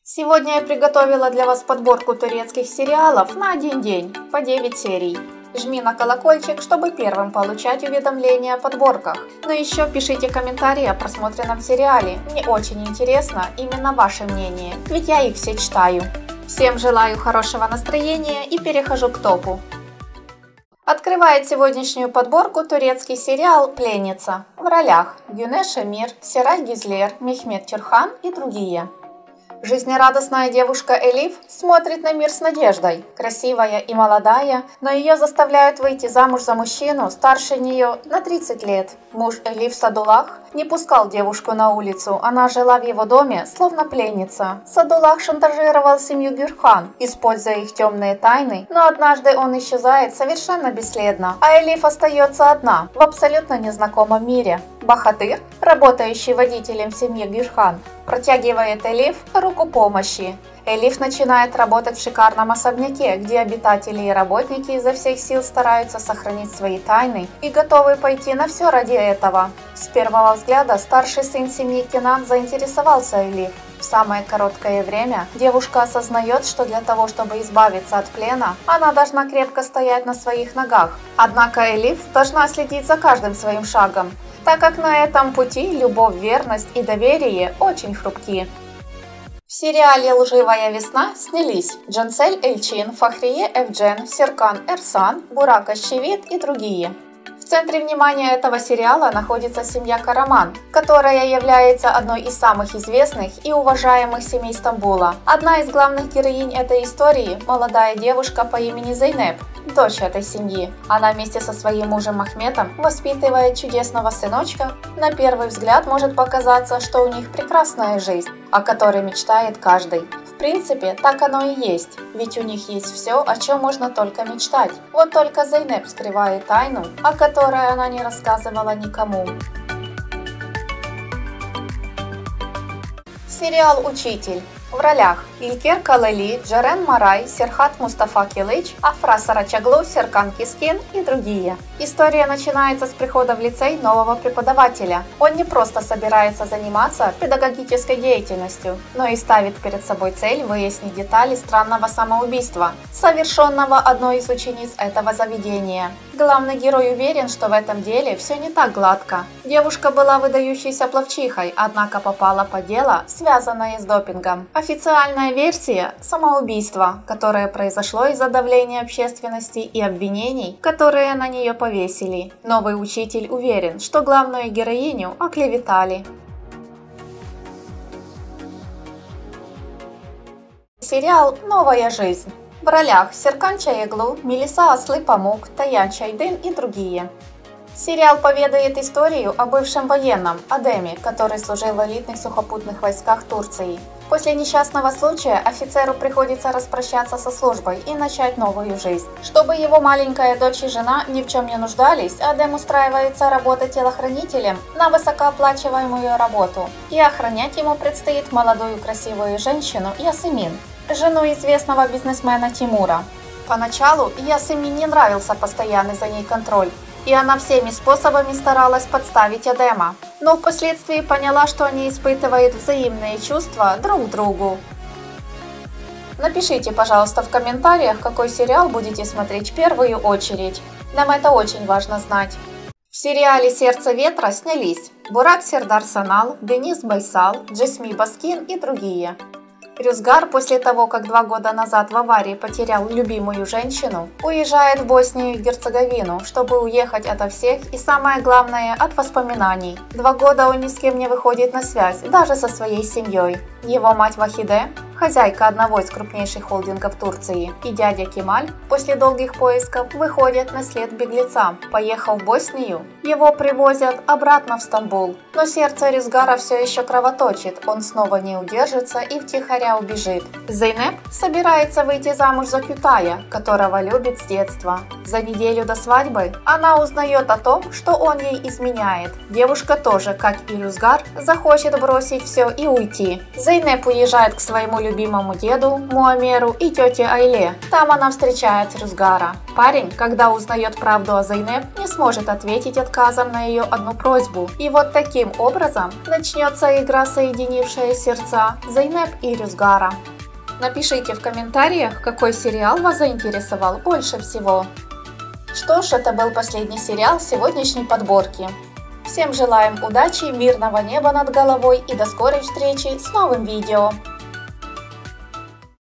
Сегодня я приготовила для вас подборку турецких сериалов на один день, по 9 серий. Жми на колокольчик, чтобы первым получать уведомления о подборках. Но еще пишите комментарии о просмотренном сериале, мне очень интересно именно ваше мнение, ведь я их все читаю. Всем желаю хорошего настроения и перехожу к топу. Открывает сегодняшнюю подборку турецкий сериал «Пленница». В ролях Гюнеш Эмир, Серай Гюзлер, Мехмет Тюрхан и другие. Жизнерадостная девушка Элиф смотрит на мир с надеждой. Красивая и молодая, но ее заставляют выйти замуж за мужчину старше нее на 30 лет. Муж Элиф Садулах не пускал девушку на улицу, она жила в его доме, словно пленница. Садулах шантажировал семью Гюрхан, используя их темные тайны, но однажды он исчезает совершенно бесследно, а Элиф остается одна в абсолютно незнакомом мире. Бахатыр, работающий водителем в семье Гюрхан, протягивает Элиф руку помощи. Элиф начинает работать в шикарном особняке, где обитатели и работники изо всех сил стараются сохранить свои тайны и готовы пойти на все ради этого. С первого взгляда старший сын семьи Кенан заинтересовался Элиф. В самое короткое время девушка осознает, что для того, чтобы избавиться от плена, она должна крепко стоять на своих ногах. Однако Элиф должна следить за каждым своим шагом, так как на этом пути любовь, верность и доверие очень хрупки. В сериале «Лживая весна» снялись Джансель Эльчин, Фахрие Эвджен, Серкан Эрсан, Бурак Ащевит и другие. В центре внимания этого сериала находится семья Караман, которая является одной из самых известных и уважаемых семей Стамбула. Одна из главных героинь этой истории – молодая девушка по имени Зейнеп, дочь этой семьи. Она вместе со своим мужем Махметом воспитывает чудесного сыночка. На первый взгляд может показаться, что у них прекрасная жизнь, о которой мечтает каждый. В принципе, так оно и есть, ведь у них есть все, о чем можно только мечтать. Вот только Зейнеп скрывает тайну, о которой она не рассказывала никому. Сериал «Учитель». В ролях Илькер Калели, Джерен Марай, Серхат Мустафа Килыч, Афра Сарачаглу, Серкан Кискин и другие. История начинается с прихода в лицей нового преподавателя. Он не просто собирается заниматься педагогической деятельностью, но и ставит перед собой цель выяснить детали странного самоубийства, совершенного одной из учениц этого заведения. Главный герой уверен, что в этом деле все не так гладко. Девушка была выдающейся пловчихой, однако попала под дело, связанное с допингом. Официальная версия – самоубийство, которое произошло из-за давления общественности и обвинений, которые на нее повесили. Новый учитель уверен, что главную героиню оклеветали. Сериал «Новая жизнь». В ролях Серкан Чаяглу, Мелиса Аслы-Памук, Таян Чайдын и другие. Сериал поведает историю о бывшем военном Адеме, который служил в элитных сухопутных войсках Турции. После несчастного случая офицеру приходится распрощаться со службой и начать новую жизнь. Чтобы его маленькая дочь и жена ни в чем не нуждались, Адем устраивается работать телохранителем на высокооплачиваемую работу. И охранять ему предстоит молодую красивую женщину Ясемин, жену известного бизнесмена Тимура. Поначалу Ясемин не нравился постоянный за ней контроль, и она всеми способами старалась подставить Адема, но впоследствии поняла, что они испытывают взаимные чувства друг к другу. Напишите, пожалуйста, в комментариях, какой сериал будете смотреть в первую очередь. Нам это очень важно знать. В сериале «Сердце ветра» снялись Бурак Сердар Санал, Денис Байсал, Джесми Баскин и другие. Рюзгар после того, как 2 года назад в аварии потерял любимую женщину, уезжает в Боснию и Герцеговину, чтобы уехать ото всех и, самое главное, от воспоминаний. 2 года он ни с кем не выходит на связь, даже со своей семьей. Его мать Вахиде, хозяйка одного из крупнейших холдингов Турции, и дядя Кемаль после долгих поисков выходят на след беглеца. Поехав в Боснию, его привозят обратно в Стамбул. Но сердце Рюзгара все еще кровоточит, он снова не удержится и втихаря убежит. Зейнеп собирается выйти замуж за Кютая, которого любит с детства. За неделю до свадьбы она узнает о том, что он ей изменяет. Девушка тоже, как и Рюзгар, захочет бросить все и уйти. Зейнеп уезжает к своему любимому деду Муамеру и тете Айле. Там она встречает Рюзгара. Парень, когда узнает правду о Зейнеп, не сможет ответить отказом на ее одну просьбу. И вот таким образом начнется игра, соединившая сердца Зейнеп и Рюзгара. Напишите в комментариях, какой сериал вас заинтересовал больше всего. Что ж, это был последний сериал сегодняшней подборки. Всем желаем удачи, мирного неба над головой и до скорой встречи с новым видео.